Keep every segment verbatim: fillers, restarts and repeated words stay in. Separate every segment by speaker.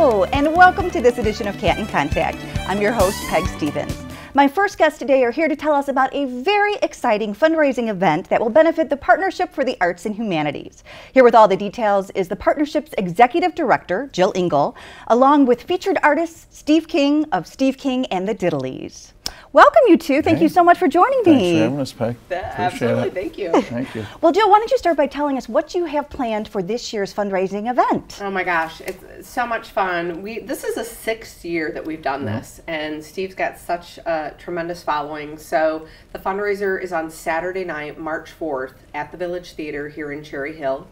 Speaker 1: Hello, and welcome to this edition of Canton Contact. I'm your host, Peg Stevens. My first guests today are here to tell us about a very exciting fundraising event that will benefit the Partnership for the Arts and Humanities. Here with all the details is the Partnership's Executive Director, Jill Engel, along with featured artist Steve King of Steve King and the Diddleys. Welcome, you two. Thank hey. you so much for joining
Speaker 2: Thanks
Speaker 1: me.
Speaker 2: Thanks for having us, Peg.
Speaker 3: Absolutely.
Speaker 2: It.
Speaker 3: Thank you.
Speaker 2: Thank you.
Speaker 1: Well, Jill, why don't you start by telling us what you have planned for this year's fundraising event?
Speaker 3: Oh my gosh, it's so much fun. We This is the sixth year that we've done mm-hmm. this, and Steve's got such a tremendous following. So the fundraiser is on Saturday night, March fourth, at the Village Theater here in Cherry Hill.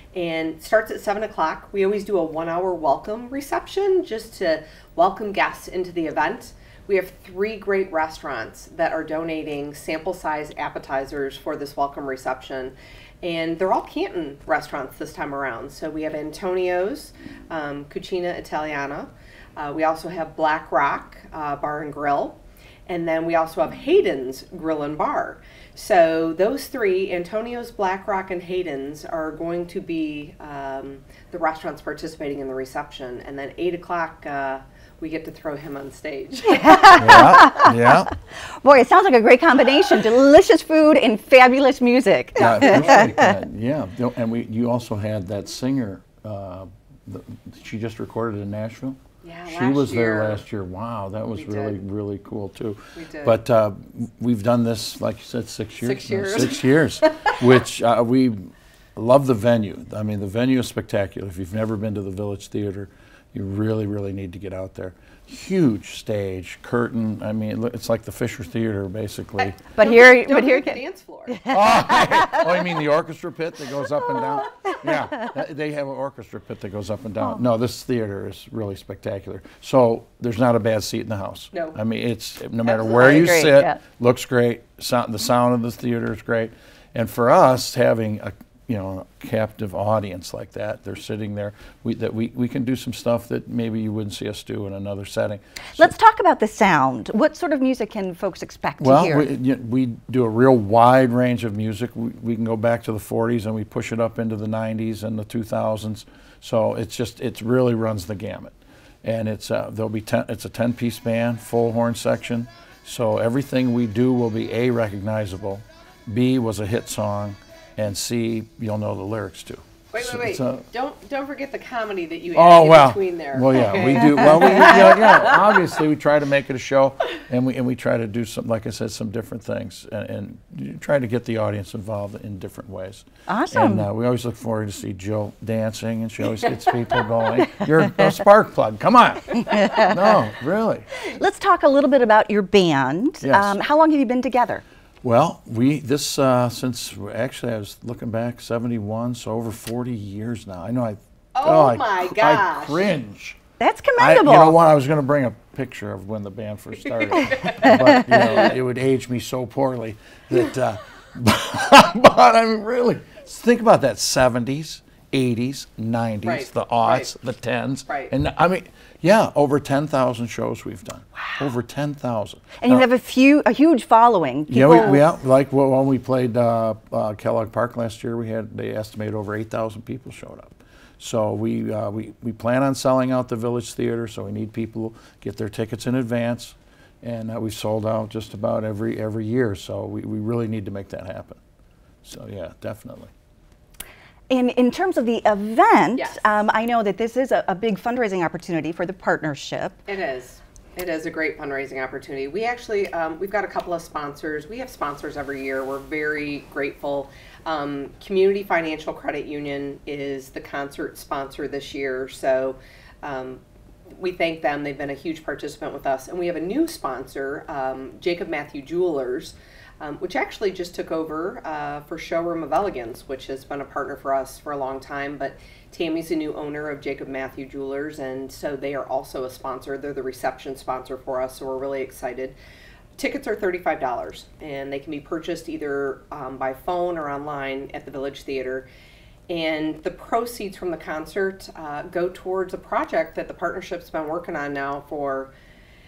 Speaker 3: And starts at seven o'clock. We always do a one-hour welcome reception just to welcome guests into the event. We have three great restaurants that are donating sample-size appetizers for this welcome reception. And they're all Canton restaurants this time around. So we have Antonio's, um, Cucina Italiana. Uh, we also have Black Rock uh, Bar and Grill. And then we also have Hayden's Grill and Bar. So those three, Antonio's, Black Rock, and Hayden's, are going to be um, the restaurants participating in the reception. And then eight o'clock, uh, we get to throw him on stage.
Speaker 2: yeah, yeah.
Speaker 1: Boy, it sounds like a great combination. Delicious food and fabulous music.
Speaker 2: Yeah, I appreciate that. Yeah, and we you also had that singer. Uh, the, she just recorded in Nashville.
Speaker 3: Yeah,
Speaker 2: she
Speaker 3: last
Speaker 2: was
Speaker 3: year.
Speaker 2: there last year. Wow, that was
Speaker 3: We
Speaker 2: really
Speaker 3: did.
Speaker 2: really cool too.
Speaker 3: We did.
Speaker 2: But uh, we've done this, like you said, six years.
Speaker 3: Six years.
Speaker 2: No, six years, which uh, we love the venue. I mean, the venue is spectacular. If you've never been to the Village Theater, you really, really need to get out there. Huge stage, curtain. I mean, it's like the Fisher Theater, basically.
Speaker 1: But here,
Speaker 3: Don't
Speaker 1: but here,
Speaker 3: the dance floor.
Speaker 2: oh, oh, you mean the orchestra pit that goes up and down? Yeah, that, they have an orchestra pit that goes up and down.
Speaker 1: Oh.
Speaker 2: No, this theater is really spectacular. So there's not a bad seat in the house.
Speaker 3: No.
Speaker 2: I mean, it's no matter
Speaker 3: Absolutely.
Speaker 2: where you
Speaker 1: Great,
Speaker 2: sit,
Speaker 1: yeah.
Speaker 2: looks great. Sound, the sound of the theater is great. And for us, having a you know, a captive audience like that, they're sitting there, we, that we, we can do some stuff that maybe you wouldn't see us do in another setting. So,
Speaker 1: let's talk about the sound. What sort of music can folks expect
Speaker 2: well,
Speaker 1: to hear?
Speaker 2: we, you know, we do a real wide range of music. We, we can go back to the forties and we push it up into the nineties and the two thousands. So it's just, it really runs the gamut. And it's, uh, there'll be ten, it's a ten-piece band, full horn section. So everything we do will be A, recognizable, B, was a hit song, and C, you'll know the lyrics to.
Speaker 3: Wait,
Speaker 2: So
Speaker 3: wait, wait.
Speaker 2: it's a-
Speaker 3: don't don't forget the comedy that you
Speaker 2: Oh
Speaker 3: add
Speaker 2: well,
Speaker 3: in between there.
Speaker 2: well yeah,
Speaker 3: Okay.
Speaker 2: we do. Well, we yeah, yeah, obviously we try to make it a show, and we and we try to do some, like I said, some different things, and, and you try to get the audience involved in different ways.
Speaker 1: Awesome.
Speaker 2: And uh, we always look forward to see Jill dancing, and she always gets people going. You're a spark plug. Come on. No, really.
Speaker 1: Let's talk a little bit about your band.
Speaker 2: Yes.
Speaker 1: Um, how long have you been together?
Speaker 2: Well, we this uh, since actually I was looking back, seventy-one, so over forty years now. I know I.
Speaker 3: Oh,
Speaker 2: I,
Speaker 3: my
Speaker 2: I
Speaker 3: gosh.
Speaker 2: cringe.
Speaker 1: That's
Speaker 2: I,
Speaker 1: commendable.
Speaker 2: you know what? I was going to bring a picture of when the band first started, but you know, it would age me so poorly that. Uh, but I mean, really, think about that: seventies, eighties, nineties,
Speaker 3: Right,
Speaker 2: the aughts,
Speaker 3: right.
Speaker 2: the tens,
Speaker 3: Right.
Speaker 2: and I mean, yeah, over ten thousand shows we've done. Wow. Over ten thousand.
Speaker 1: And you have a few, a huge following.
Speaker 2: Yeah,
Speaker 1: People,
Speaker 2: we, we yeah, like well, when we played uh, uh, Kellogg Park last year, we had they estimated over eight thousand people showed up. So we, uh, we we plan on selling out the Village Theater, so we need people to get their tickets in advance, and uh, we've sold out just about every every year. So we, we really need to make that happen. So yeah, definitely.
Speaker 1: In, in terms of the event,
Speaker 3: Yes.
Speaker 1: um, I know that this is a, a big fundraising opportunity for the partnership.
Speaker 3: It is. It is a great fundraising opportunity. We actually, um, we've got a couple of sponsors. We have sponsors every year. We're very grateful. Um, Community Financial Credit Union is the concert sponsor this year. So um, we thank them. They've been a huge participant with us. And we have a new sponsor, um, Jacob Matthew Jewelers, um, which actually just took over uh, for Showroom of Elegance, which has been a partner for us for a long time. But Tammy's the new owner of Jacob Matthew Jewelers, and so they are also a sponsor. They're the reception sponsor for us, so we're really excited. Tickets are thirty-five dollars, and they can be purchased either um, by phone or online at the Village Theater. And the proceeds from the concert uh, go towards a project that the partnership's been working on now for,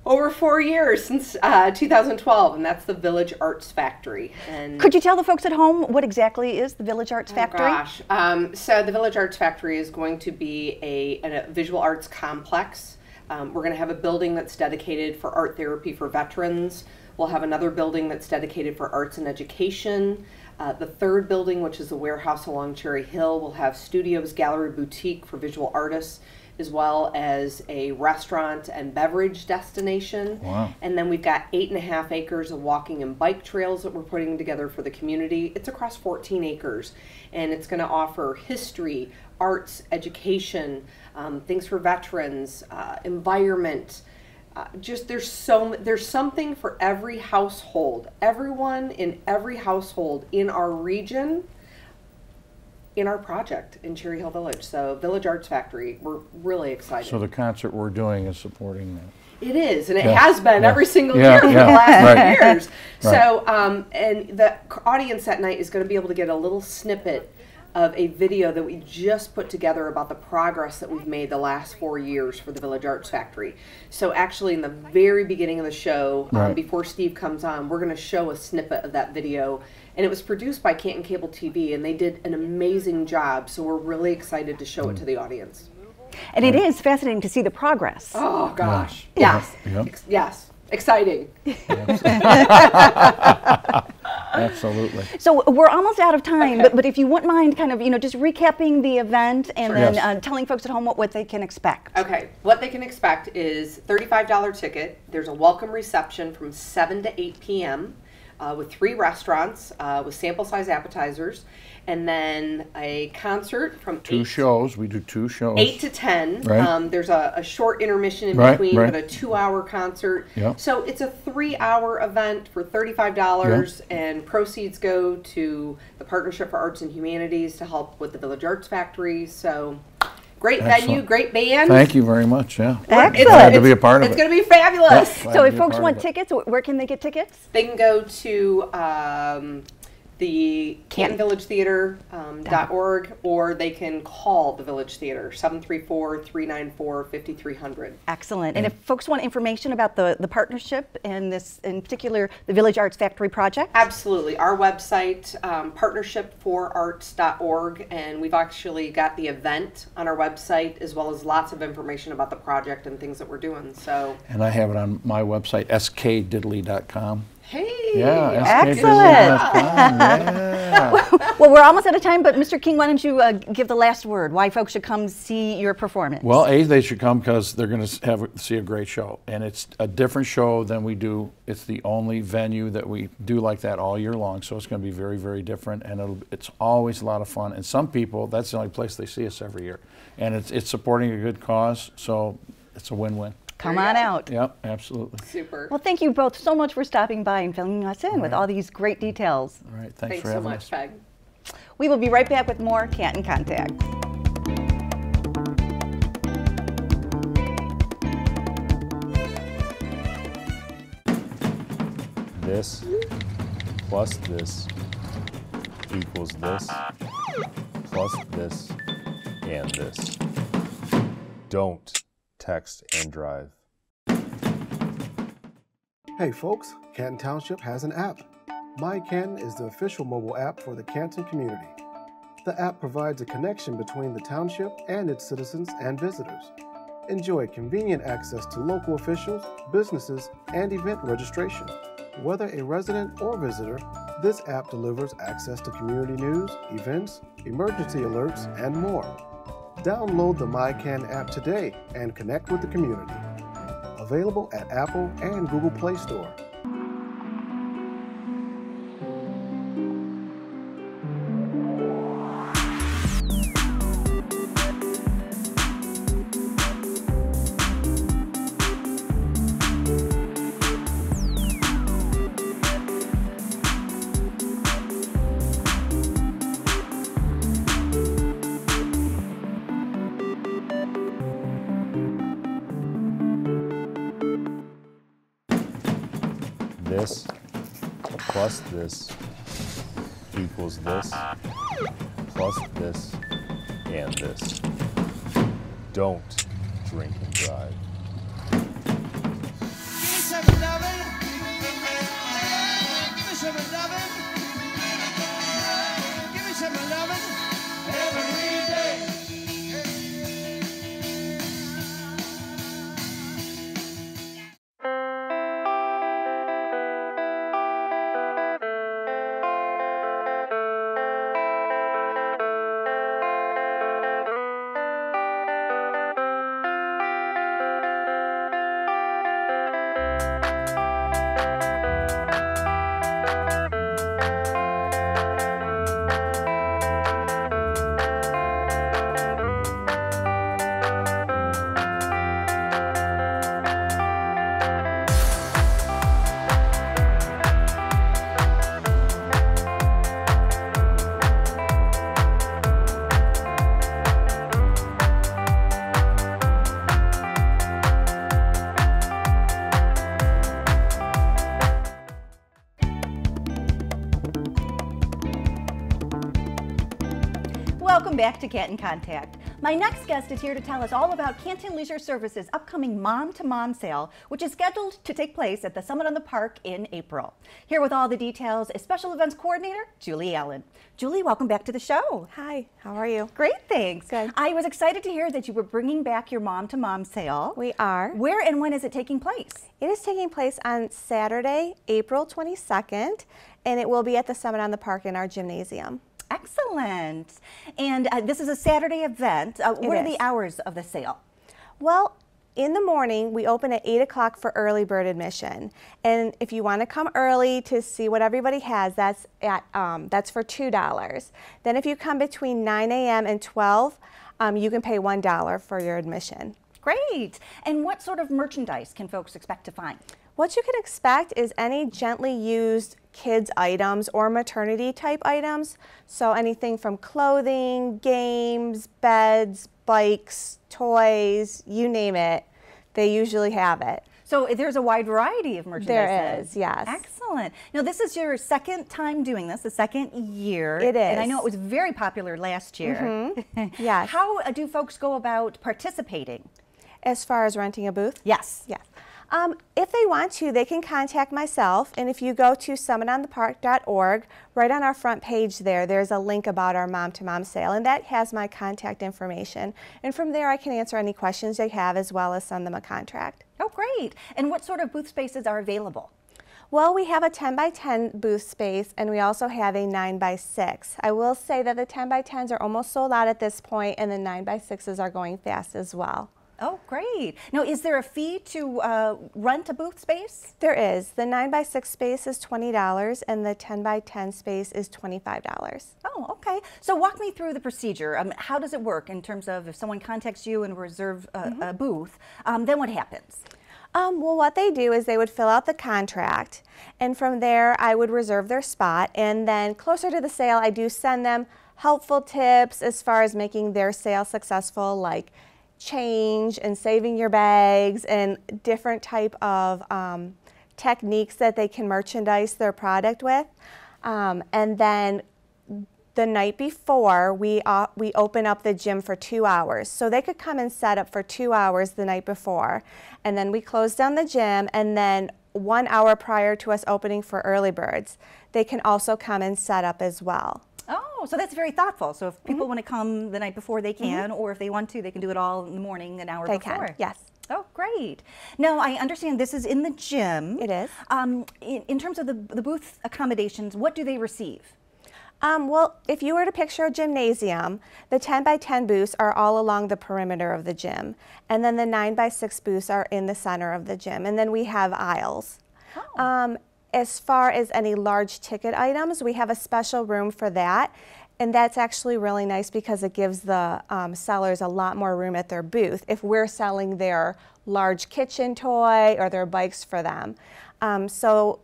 Speaker 3: Over four years since uh, two thousand twelve, and that's the Village Arts Factory. And
Speaker 1: could you tell the folks at home what exactly is the Village Arts
Speaker 3: oh
Speaker 1: Factory?
Speaker 3: Gosh, um, so the Village Arts Factory is going to be a, a visual arts complex. Um, we're going to have a building that's dedicated for art therapy for veterans. We'll have another building that's dedicated for arts and education. Uh, the third building, which is the warehouse along Cherry Hill, will have studios, gallery, boutique for visual artists, as well as a restaurant and beverage destination.
Speaker 2: Wow.
Speaker 3: And then we've got eight and a half acres of walking and bike trails that we're putting together for the community. It's across fourteen acres, and it's going to offer history, arts, education, um, things for veterans, uh, environment. Uh, just there's so there's something for every household. Everyone in every household in our region, in our project in Cherry Hill Village. So Village Arts Factory, we're really excited.
Speaker 2: So the concert we're doing is supporting that.
Speaker 3: It is, and it
Speaker 2: Yeah.
Speaker 3: has been
Speaker 2: Yeah.
Speaker 3: every single
Speaker 2: Yeah,
Speaker 3: year for
Speaker 2: yeah.
Speaker 3: the last
Speaker 2: Right.
Speaker 3: few years.
Speaker 2: Right.
Speaker 3: So, um, and the audience that night is going to be able to get a little snippet of a video that we just put together about the progress that we've made the last four years for the Village Arts Factory. So actually in the very beginning of the show, um,
Speaker 2: Right.
Speaker 3: before Steve comes on, we're going to show a snippet of that video. And it was produced by Canton Cable T V, and they did an amazing job. So we're really excited to show it to the audience.
Speaker 1: And it is fascinating to see the progress.
Speaker 3: Oh gosh,
Speaker 2: Yeah.
Speaker 3: yes,
Speaker 2: Yep.
Speaker 3: Ex- yes, exciting.
Speaker 2: Absolutely.
Speaker 1: So we're almost out of time,
Speaker 3: Okay.
Speaker 1: but, but if you wouldn't mind kind of, you know, just recapping the event and
Speaker 3: Sure.
Speaker 1: then
Speaker 2: Yes.
Speaker 1: uh, telling folks at home what, what they can expect.
Speaker 3: Okay, what they can expect is thirty-five dollar ticket. There's a welcome reception from seven to eight p m Uh, with three restaurants uh, with sample size appetizers, and then a concert from
Speaker 2: Two
Speaker 3: eight,
Speaker 2: shows. We do two shows.
Speaker 3: eight to ten.
Speaker 2: Right.
Speaker 3: Um, there's a, a short intermission in
Speaker 2: Right,
Speaker 3: between,
Speaker 2: right.
Speaker 3: but a two-hour concert.
Speaker 2: Yep.
Speaker 3: So it's a three-hour event for thirty-five dollars, and proceeds go to the Partnership for Arts and Humanities to help with the Village Arts Factory. So great venue,
Speaker 2: Excellent.
Speaker 3: great band.
Speaker 2: Thank you very much. Yeah.
Speaker 1: Excellent.
Speaker 2: Glad to be a part of
Speaker 3: It's
Speaker 2: it.
Speaker 3: going to be fabulous.
Speaker 2: Glad
Speaker 1: So
Speaker 2: to
Speaker 1: if
Speaker 2: be a
Speaker 1: folks
Speaker 2: part
Speaker 1: want
Speaker 2: of it.
Speaker 1: tickets, wh- where can they get tickets?
Speaker 3: They can go to um, the Canton Village Theater um, dot org, or they can call the Village Theater, seven three four, three nine four, five three zero zero.
Speaker 1: Excellent. And if folks want information about the, the partnership and this, in particular, the Village Arts Factory project?
Speaker 3: Absolutely. Our website, um, partnership for arts dot org, and we've actually got the event on our website, as well as lots of information about the project and things that we're doing. So,
Speaker 2: And I have it on my website, s k diddley dot com.
Speaker 3: hey.
Speaker 2: Yeah,
Speaker 1: Excellent.
Speaker 2: s k diddley dot com. Yeah.
Speaker 1: Well, we're almost out of time, but Mister King, why don't you uh, give the last word, why folks should come see your performance?
Speaker 2: Well, A, they should come because they're going to have see a great show, and it's a different show than we do. It's the only venue that we do like that all year long, so it's going to be very, very different, and it'll, it's always a lot of fun. And some people, that's the only place they see us every year, and it's it's supporting a good cause, so it's a win-win.
Speaker 1: Come
Speaker 3: There you
Speaker 1: on
Speaker 3: go.
Speaker 1: out.
Speaker 2: Yep, absolutely.
Speaker 3: Super.
Speaker 1: Well, thank you both so much for stopping by and filling us in with all these great details.
Speaker 2: All right, thanks,
Speaker 3: Thanks
Speaker 2: for
Speaker 3: so
Speaker 2: having
Speaker 3: much,
Speaker 2: us.
Speaker 3: Peg.
Speaker 1: We will be right back with more Canton Contact.
Speaker 4: This plus this equals this plus this and this. Don't text and drive.
Speaker 5: Hey folks, Canton Township has an app. My Canton is the official mobile app for the Canton community. The app provides a connection between the township and its citizens and visitors. Enjoy convenient access to local officials, businesses, and event registration. Whether a resident or visitor, this app delivers access to community news, events, emergency alerts, and more. Download the MyCanton app today and connect with the community. Available at Apple and Google Play Store.
Speaker 4: This plus this equals this plus this and this. Don't drink and drive.
Speaker 6: some loving. Give me some loving. Give me some loving every day.
Speaker 1: Welcome back to Canton Contact. My next guest is here to tell us all about Canton Leisure Services' upcoming Mom to Mom sale, which is scheduled to take place at the Summit on the Park in April. Here with all the details is Special Events Coordinator, Julie Allen. Julie, welcome back to the show.
Speaker 7: Hi, how are you?
Speaker 1: Great, thanks.
Speaker 7: Good.
Speaker 1: I was excited to hear that you were bringing back your Mom to Mom sale.
Speaker 7: We are.
Speaker 1: Where and when is it taking place?
Speaker 7: It is taking place on Saturday, April twenty-second, and it will be at the Summit on the Park in our gymnasium.
Speaker 1: Excellent. And uh, this is a Saturday event. Uh, what
Speaker 7: It
Speaker 1: are
Speaker 7: is.
Speaker 1: the hours of the sale?
Speaker 7: Well, in the morning, we open at eight o'clock for early bird admission. And if you want to come early to see what everybody has, that's, at, um, that's for two dollars. Then if you come between nine A M and twelve, um, you can pay one dollar for your admission.
Speaker 1: Great. And what sort of merchandise can folks expect to find?
Speaker 7: What you can expect is any gently used kids items or maternity type items. So anything from clothing, games, beds, bikes, toys, you name it, they usually have it.
Speaker 1: So there's a wide variety of merchandise.
Speaker 7: There
Speaker 1: then.
Speaker 7: is, yes.
Speaker 1: Excellent. Now this is your second time doing this, the second year.
Speaker 7: It
Speaker 1: And I
Speaker 7: is.
Speaker 1: know it was very popular last year.
Speaker 7: Mm-hmm. Yes.
Speaker 1: How uh, do folks go about participating?
Speaker 7: As far as renting a booth?
Speaker 1: Yes.
Speaker 7: Yes. Um, if they want to, they can contact myself, and if you go to summit on the park dot org, right on our front page there, there's a link about our Mom to Mom sale, and that has my contact information. And from there, I can answer any questions they have as well as send them a contract.
Speaker 1: Oh, great. And what sort of booth spaces are available?
Speaker 7: Well, we have a ten by ten booth space, and we also have a nine by six. I will say that the ten by tens are almost sold out at this point, and the nine by sixes are going fast as well.
Speaker 1: Oh, great. Now, is there a fee to uh, rent a booth space?
Speaker 7: There is. The nine by six space is twenty dollars, and the ten by ten space is twenty-five dollars.
Speaker 1: Oh, okay. So walk me through the procedure. Um, how does it work in terms of if someone contacts you and reserve a,
Speaker 7: Mm-hmm.
Speaker 1: a booth, um, then what happens?
Speaker 7: Um, well, what they do is they would fill out the contract, and from there I would reserve their spot, and then closer to the sale I do send them helpful tips as far as making their sale successful, like change and saving your bags and different type of um, techniques that they can merchandise their product with. Um, and then the night before, we, uh, we open up the gym for two hours. So they could come and set up for two hours the night before. And then we close down the gym, and then one hour prior to us opening for early birds, they can also come and set up as well.
Speaker 1: Oh, so that's very thoughtful. So if people want to come the night before, they can, or if they want to, they can do it all in the morning, an hour
Speaker 7: They
Speaker 1: before.
Speaker 7: can, yes.
Speaker 1: Oh, great. Now, I understand this is in the gym.
Speaker 7: It is.
Speaker 1: Um, in, in terms of the, the booth accommodations, what do they receive?
Speaker 7: Um, well, if you were to picture a gymnasium, the ten by ten booths are all along the perimeter of the gym, and then the nine by six booths are in the center of the gym, and then we have aisles.
Speaker 1: Oh.
Speaker 7: Um, as far as any large ticket items, we have a special room for that, and that's actually really nice because it gives the um, sellers a lot more room at their booth if we're selling their large kitchen toy or their bikes for them. Um, so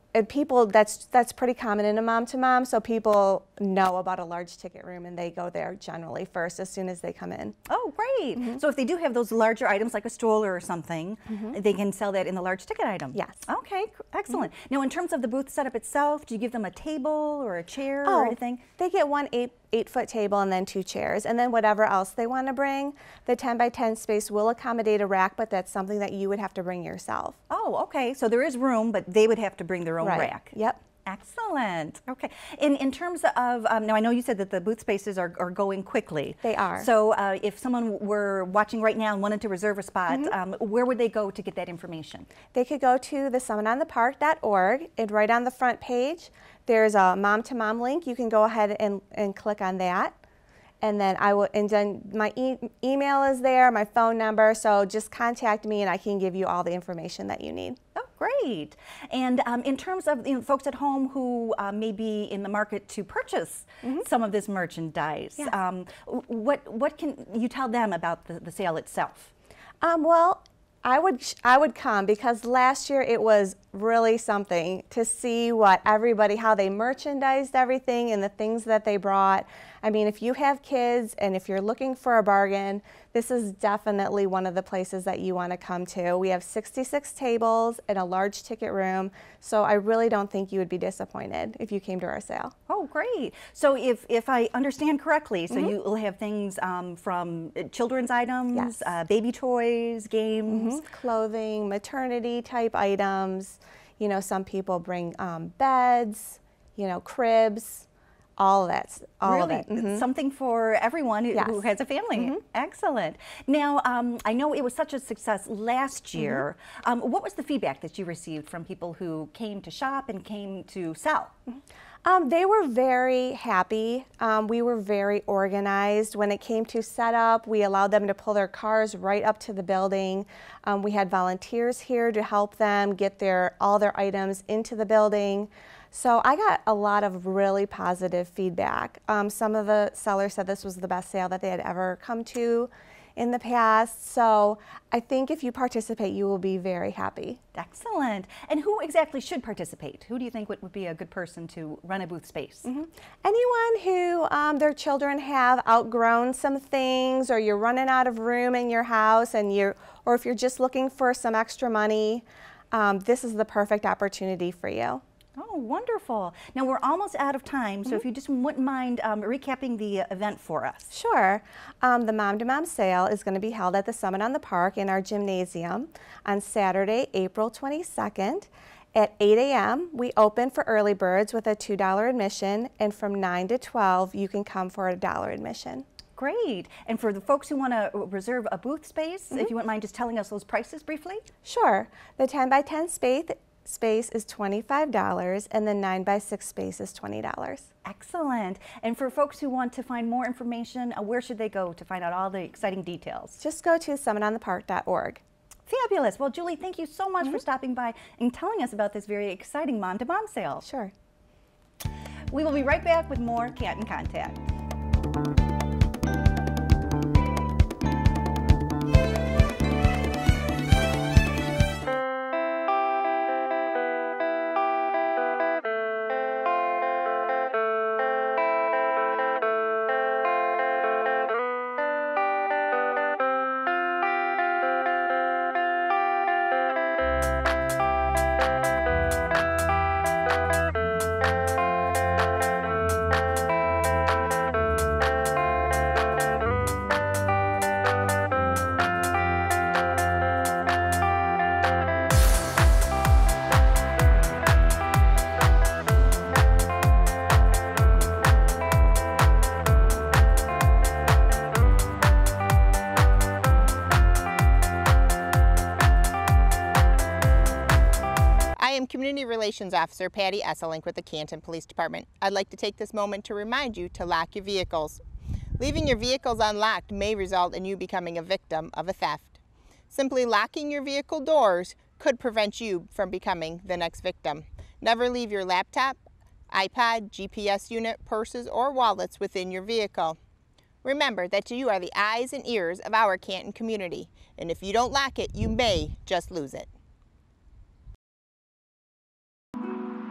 Speaker 7: and people, that's that's pretty common in a mom-to-mom, so people know about a large ticket room and they go there generally first as soon as they come in.
Speaker 1: Oh, great. Mm-hmm. So if they do have those larger items like a stroller or something, mm-hmm. they can sell that in the large ticket item?
Speaker 7: Yes.
Speaker 1: Okay, excellent. Mm-hmm. Now in terms of the booth setup itself, do you give them a table or a chair
Speaker 7: oh,
Speaker 1: or anything?
Speaker 7: They get one eight, eight foot table and then two chairs, and then whatever else they want to bring. The ten by ten space will accommodate a rack, but that's something that you would have to bring yourself.
Speaker 1: Oh, okay. So there is room, but they would have to bring their own
Speaker 7: right.
Speaker 1: rack.
Speaker 7: Yep.
Speaker 1: Excellent. Okay. In in terms of, um, now I know you said that the booth spaces are, are going quickly.
Speaker 7: They are.
Speaker 1: So uh, if someone were watching right now and wanted to reserve a spot, mm-hmm. um, where would they go to get that information?
Speaker 7: They could go to the summit on the park dot org, and right on the front page, there's a mom-to-mom link. You can go ahead and, and click on that. And then I will, and then my e email is there, my phone number, so just contact me and I can give you all the information that you need.
Speaker 1: Oh, great. And um, in terms of you know, folks at home who uh, may be in the market to purchase mm-hmm. some of this merchandise,
Speaker 7: yes.
Speaker 1: um, what, what can you tell them about the, the sale itself?
Speaker 7: Um, well, I would, I would come because last year it was really something to see what everybody, how they merchandised everything and the things that they brought. I mean, if you have kids and if you're looking for a bargain, this is definitely one of the places that you want to come to. We have sixty-six tables in a large ticket room, so I really don't think you would be disappointed if you came to our sale.
Speaker 1: Oh, great. So if, if I understand correctly, so
Speaker 7: mm-hmm.
Speaker 1: you will have things um, from children's items,
Speaker 7: yes.
Speaker 1: uh, baby toys, games.
Speaker 7: Mm-hmm. Clothing, maternity type items. You know, some people bring um, beds, you know, cribs. All of that. All
Speaker 1: really?
Speaker 7: of it. Mm-hmm.
Speaker 1: Something for everyone who,
Speaker 7: yes.
Speaker 1: who has a family.
Speaker 7: Mm-hmm.
Speaker 1: Excellent. Now, um, I know it was such a success last year. Mm-hmm. um, what was the feedback that you received from people who came to shop and came to sell?
Speaker 7: Mm-hmm. Um, they were very happy. Um, we were very organized. When it came to setup, we allowed them to pull their cars right up to the building. Um, we had volunteers here to help them get their all their items into the building. So I got a lot of really positive feedback. Um, some of the sellers said this was the best sale that they had ever come to in the past. So I think if you participate, you will be very happy.
Speaker 1: Excellent. And who exactly should participate? Who do you think would, would be a good person to run a booth space?
Speaker 7: Mm-hmm. Anyone who um, their children have outgrown some things, or you're running out of room in your house, and you're, or if you're just looking for some extra money, um, this is the perfect opportunity for you.
Speaker 1: Oh, wonderful. Now we're almost out of time, so mm-hmm. if you just wouldn't mind um, recapping the uh, event for us.
Speaker 7: Sure. Um, the Mom to Mom sale is going to be held at the Summit on the Park in our gymnasium on Saturday, April twenty-second at eight A M We open for early birds with a two dollar admission, and from nine to twelve you can come for a dollar admission.
Speaker 1: Great. And for the folks who want to reserve a booth space, mm-hmm. if you wouldn't mind just telling us those prices briefly?
Speaker 7: Sure. The ten by ten space space is twenty-five dollars, and the nine by six space is twenty dollars.
Speaker 1: Excellent. And for folks who want to find more information, uh, where should they go to find out all the exciting details?
Speaker 7: Just go to summit on the park dot org.
Speaker 1: Fabulous. Well, Julie, thank you so much
Speaker 7: mm-hmm.
Speaker 1: for stopping by and telling us about this very exciting Mom to Mom sale.
Speaker 7: Sure.
Speaker 1: We will be right back with more Canton Contact.
Speaker 8: Community Relations Officer Patty Esselink with the Canton Police Department. I'd like to take this moment to remind you to lock your vehicles. Leaving your vehicles unlocked may result in you becoming a victim of a theft. Simply locking your vehicle doors could prevent you from becoming the next victim. Never leave your laptop, iPod, G P S unit, purses, or wallets within your vehicle. Remember that you are the eyes and ears of our Canton community, and if you don't lock it, you may just lose it.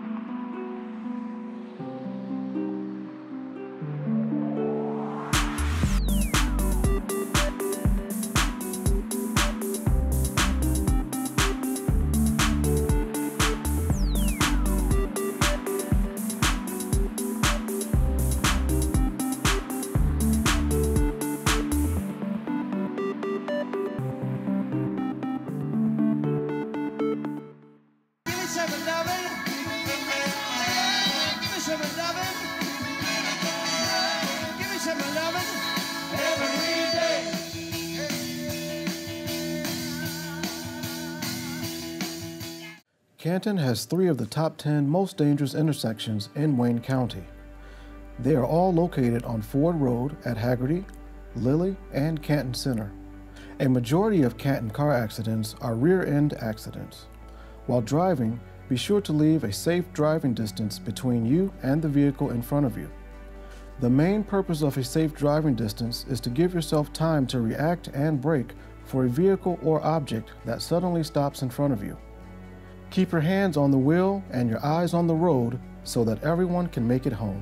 Speaker 5: Canton has three of the top ten most dangerous intersections in Wayne County. They are all located on Ford Road at Haggerty, Lilly, and Canton Center. A majority of Canton car accidents are rear-end accidents. While driving, be sure to leave a safe driving distance between you and the vehicle in front of you. The main purpose of a safe driving distance is to give yourself time to react and brake for a vehicle or object that suddenly stops in front of you. Keep your hands on the wheel and your eyes on the road so that everyone can make it home.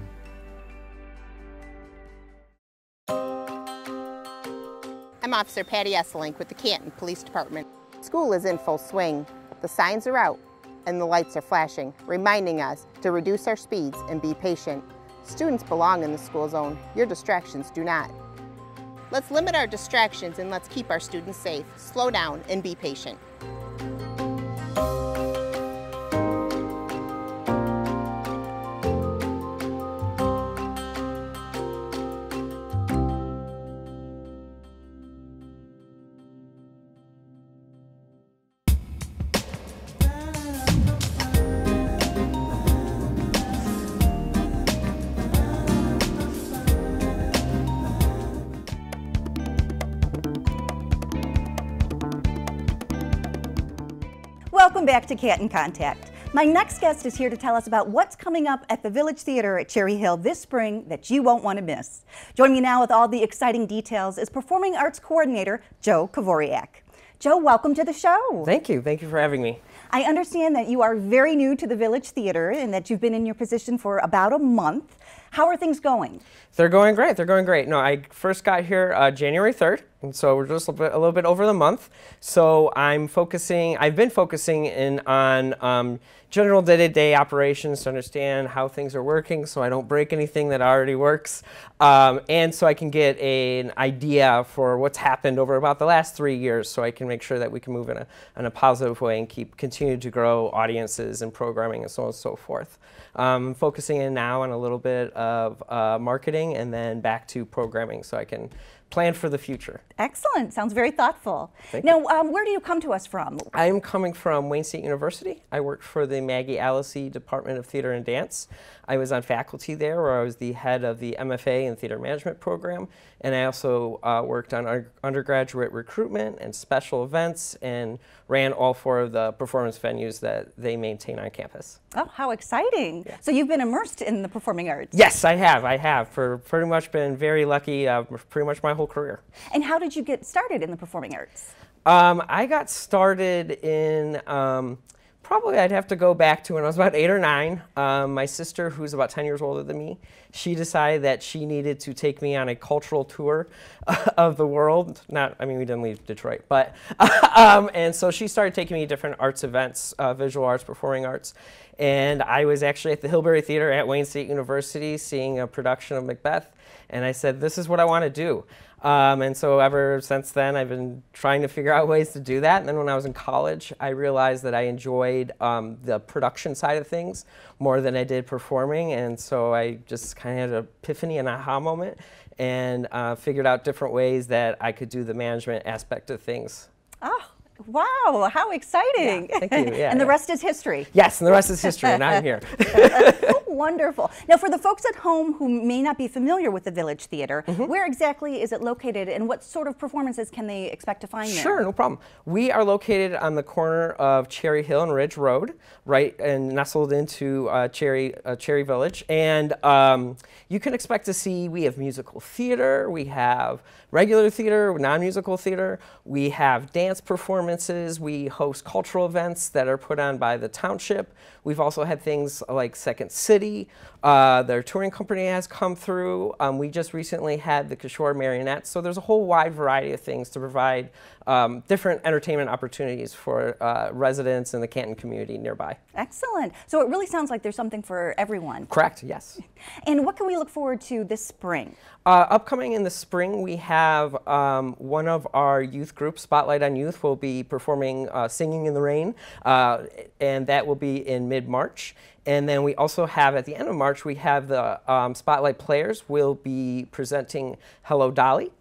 Speaker 8: I'm Officer Patty Esselink with the Canton Police Department. School is in full swing. The signs are out and the lights are flashing, reminding us to reduce our speeds and be patient. Students belong in the school zone. Your distractions do not. Let's limit our distractions and let's keep our students safe. Slow down and be patient.
Speaker 1: Welcome back to Canton Contact. My next guest is here to tell us about what's coming up at the Village Theater at Cherry Hill this spring that you won't want to miss. Join me now with all the exciting details is Performing Arts Coordinator Joe Kavoriak. Joe, welcome to the show.
Speaker 9: Thank you. Thank you for having me.
Speaker 1: I understand that you are very new to the Village Theater and that you've been in your position for about a month. How are things going?
Speaker 9: They're going great. They're going great. No, I first got here uh, January third, and so we're just a little, bit, a little bit over the month. So I'm focusing, I've been focusing in on um, general day-to-day operations to understand how things are working so I don't break anything that already works, um, and so I can get a, an idea for what's happened over about the last three years so I can make sure that we can move in a, in a positive way and keep continue to grow audiences and programming and so on and so forth. Um, focusing in now on a little bit of uh, marketing and then back to programming so I can plan for the future.
Speaker 1: Excellent. Sounds very thoughtful.
Speaker 9: Thank
Speaker 1: now, um, where do you come to us from?
Speaker 9: I'm coming from Wayne State University. I worked for the Maggie Allison Department of Theater and Dance. I was on faculty there where I was the head of the M F A and Theater Management program, and I also uh, worked on our undergraduate recruitment and special events and ran all four of the performance venues that they maintain on campus.
Speaker 1: Oh, how exciting. Yeah. So you've been immersed in the performing arts.
Speaker 9: Yes, I have. I have. For pretty much been very lucky uh, pretty much my whole career.
Speaker 1: And how did you get started in the performing arts?
Speaker 9: Um, I got started in, um, probably I'd have to go back to when I was about eight or nine. Um, my sister, who's about ten years older than me, she decided that she needed to take me on a cultural tour of the world. Not, I mean, we didn't leave Detroit, but, um, and so she started taking me to different arts events, uh, visual arts, performing arts. And I was actually at the Hillberry Theater at Wayne State University seeing a production of Macbeth. And I said, this is what I want to do. Um, and so ever since then, I've been trying to figure out ways to do that. And then when I was in college, I realized that I enjoyed um, the production side of things more than I did performing. And so I just kind of had an epiphany, an aha moment, and uh, figured out different ways that I could do the management aspect of things.
Speaker 1: Oh. Wow, how exciting.
Speaker 9: Yeah, thank you. Yeah,
Speaker 1: and the
Speaker 9: yeah.
Speaker 1: rest is history.
Speaker 9: Yes, and the rest is history, and I'm here.
Speaker 1: Wonderful. Now, for the folks at home who may not be familiar with the Village Theater, mm-hmm. where exactly is it located, and what sort of performances can they expect to find there?
Speaker 9: Sure, no problem. We are located on the corner of Cherry Hill and Ridge Road, right, and nestled into uh, Cherry, uh, Cherry Village. And um, you can expect to see, we have musical theater, we have regular theater, non-musical theater, we have dance performances, we host cultural events that are put on by the township. We've also had things like Second City. Uh, their touring company has come through. Um, we just recently had the Kishore Marionettes. So there's a whole wide variety of things to provide um, different entertainment opportunities for uh, residents in the Canton community nearby.
Speaker 1: Excellent. So it really sounds like there's something for everyone.
Speaker 9: Correct, yes.
Speaker 1: And what can we look forward to this spring?
Speaker 9: Uh, upcoming in the spring, we have um, one of our youth groups, Spotlight on Youth, will be performing uh, Singing in the Rain, uh, and that will be in mid-March. And then we also have, at the end of March, we have the um, Spotlight Players will be presenting Hello, Dolly.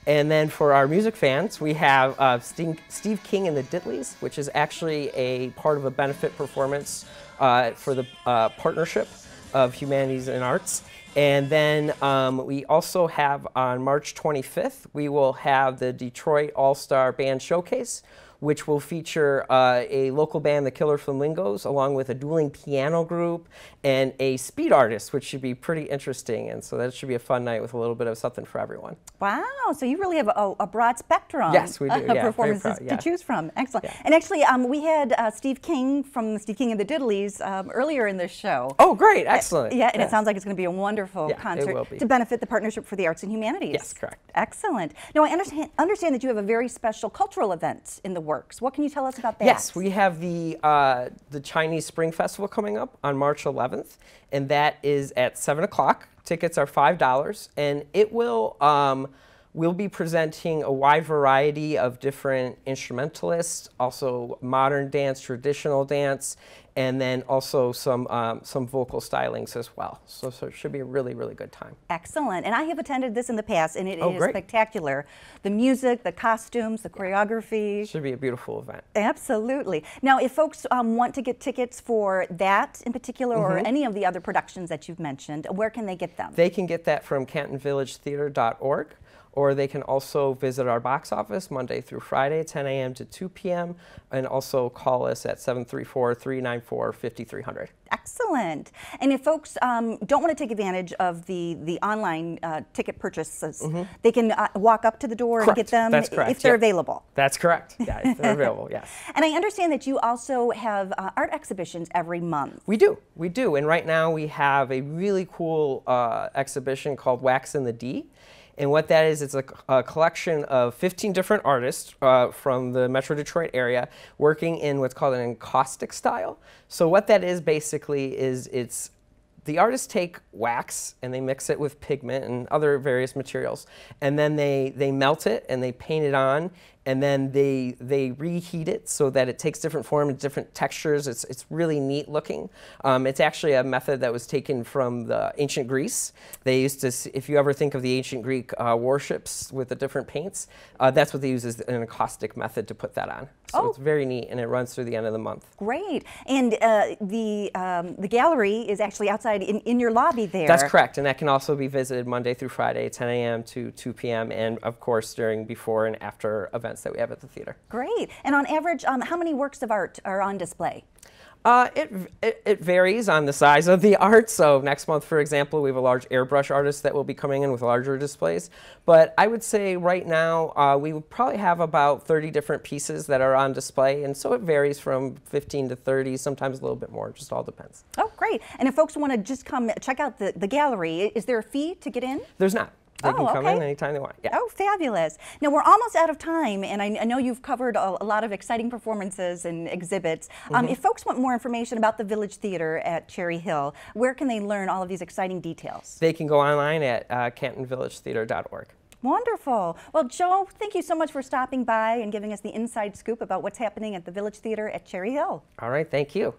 Speaker 9: And then for our music fans, we have uh, Steve, Steve King and the Ditleys, which is actually a part of a benefit performance uh, for the uh, Partnership of Humanities and Arts. And then um, we also have on March twenty-fifth, we will have the Detroit All-Star Band Showcase, which will feature uh, a local band, the Killer Flamingos, along with a dueling piano group and a speed artist, which should be pretty interesting. And so that should be a fun night with a little bit of something for everyone.
Speaker 1: Wow, so you really have a, a broad spectrum
Speaker 9: yes, we do.
Speaker 1: of
Speaker 9: Yeah,
Speaker 1: performances
Speaker 9: proud, yeah.
Speaker 1: to choose from. Excellent.
Speaker 9: Yeah.
Speaker 1: And actually, um, we had uh, Steve King from Steve King and the Diddleys um, earlier in this show.
Speaker 9: Oh, great. Excellent.
Speaker 1: Yeah, and
Speaker 9: yeah.
Speaker 1: it sounds like it's going to be a wonderful
Speaker 9: Yeah, it
Speaker 1: concert
Speaker 9: will be.
Speaker 1: to benefit the Partnership for the Arts and Humanities.
Speaker 9: Yes, correct.
Speaker 1: Excellent. Now, I understand, understand that you have a very special cultural event in the works. What can you tell us about that?
Speaker 9: Yes, we have the uh, the Chinese Spring Festival coming up on March eleventh, and that is at seven o'clock. Tickets are five dollars, and it will um, we'll be presenting a wide variety of different instrumentalists, also modern dance, traditional dance, and then also some um, some vocal stylings as well. So, so it should be a really, really good time.
Speaker 1: Excellent. And I have attended this in the past, and it
Speaker 9: Oh,
Speaker 1: is
Speaker 9: great.
Speaker 1: spectacular. The music, the costumes, the choreography.
Speaker 9: It should be a beautiful event.
Speaker 1: Absolutely. Now, if folks um, want to get tickets for that in particular or
Speaker 9: Mhm.
Speaker 1: any of the other productions that you've mentioned, where can they get them?
Speaker 9: They can get that from canton village theater dot org, or they can also visit our box office Monday through Friday, ten A M to two P M, and also call us at seven three four, three nine four, five three zero zero.
Speaker 1: Excellent. And if folks um, don't want to take advantage of the, the online uh, ticket purchases,
Speaker 9: Mhm.
Speaker 1: they can uh, walk up to the door
Speaker 9: Correct.
Speaker 1: and get them
Speaker 9: That's correct.
Speaker 1: if they're
Speaker 9: Yep.
Speaker 1: available.
Speaker 9: That's correct. Yeah, if they're available, yes.
Speaker 1: And I understand that you also have uh, art exhibitions every month.
Speaker 9: We do, we do. And right now we have a really cool uh, exhibition called Wax in the D. And what that is, it's a, a collection of fifteen different artists uh, from the Metro Detroit area working in what's called an encaustic style. So what that is basically is it's the artists take wax and they mix it with pigment and other various materials, and then they, they melt it and they paint it on, and then they they reheat it so that it takes different form and different textures. It's, it's really neat looking. Um, it's actually a method that was taken from the ancient Greece. They used to, see, if you ever think of the ancient Greek uh, warships with the different paints, uh, that's what they use as an encaustic method to put that on. So
Speaker 1: Oh.
Speaker 9: it's very neat, and it runs through the end of the month.
Speaker 1: Great. And uh, the, um, the gallery is actually outside in, in your lobby there.
Speaker 9: That's correct, and that can also be visited Monday through Friday, ten A M to two P M, and of course during before and after events that we have at the theater.
Speaker 1: Great. And on average, um, how many works of art are on display?
Speaker 9: Uh, it, it, it varies on the size of the art. So next month, for example, we have a large airbrush artist that will be coming in with larger displays. But I would say right now, uh, we would probably have about thirty different pieces that are on display. And so it varies from fifteen to thirty, sometimes a little bit more, just all depends.
Speaker 1: Oh, great. And if folks want to just come check out the, the gallery, is there a fee to get in?
Speaker 9: There's not. They
Speaker 1: Oh,
Speaker 9: can come
Speaker 1: okay.
Speaker 9: in anytime they want. Yeah.
Speaker 1: Oh, fabulous. Now, we're almost out of time, and I, I know you've covered a, a lot of exciting performances and exhibits. Um,
Speaker 9: Mhm.
Speaker 1: If folks want more information about the Village Theater at Cherry Hill, where can they learn all of these exciting details?
Speaker 9: They can go online at uh, canton village theater dot org.
Speaker 1: Wonderful. Well, Joe, thank you so much for stopping by and giving us the inside scoop about what's happening at the Village Theater at Cherry Hill.
Speaker 9: All right, thank you.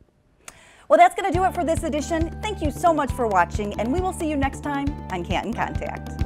Speaker 1: Well, that's going to do it for this edition. Thank you so much for watching, and we will see you next time on Canton Contact.